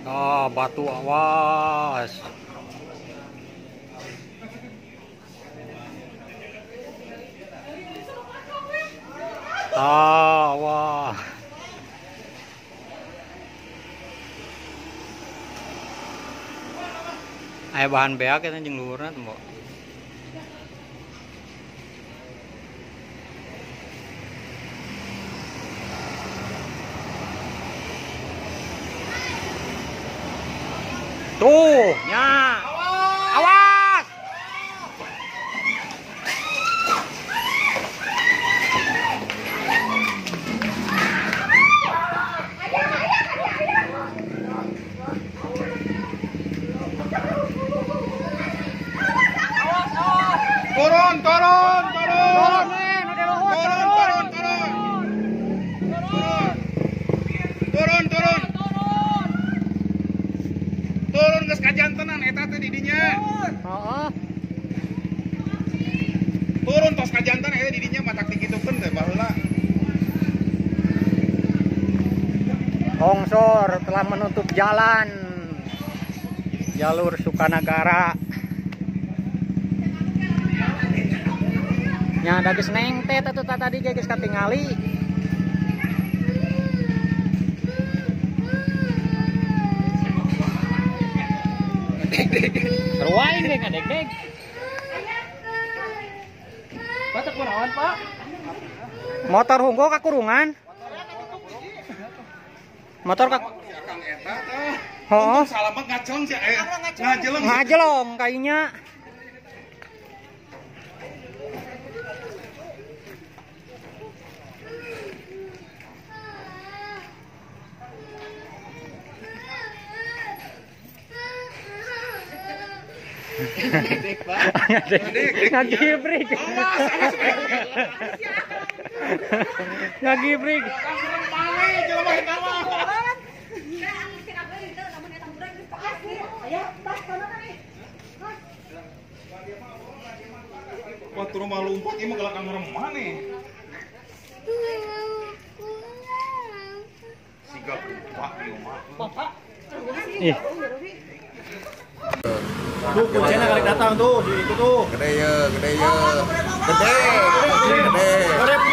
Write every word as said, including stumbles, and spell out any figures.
Ah, batu awas. Ah, wah. Aya bahan beak eta jeung luhurna teh, Mbok. Tuh, nya. Awas. Turun, turun, turun. Turun, men, udah luhur, Turun, turun, turun. Turun, turun. Turun geus kajantenan eta teh di dinya. Heeh. Turun tos kajantan eta di dinya matak dikitukeun teh baheula. Longsor telah menutup jalan jalur Sukanagara. Nya ada geus nengtet atuh tadi geus katingali. Seru aing deh ngadeg-deg. Batak kunaon, Pak? Motor hunggo kakurungan. Motor kak. Akang eta teh. Heeh. Salamet ngaceleng sih eh. Ngajeleng. Ngajelong kayunya. Ngagibrik. Ngagibrik. Wah, turun mah lumpur ieu mah galak ngeremah nih. Siga kumpah ieu mah. Bapak. Ih. Tuh kuncinya kali datang tuh di itu tuh. Gede ya, gede ya. Gede. Gede.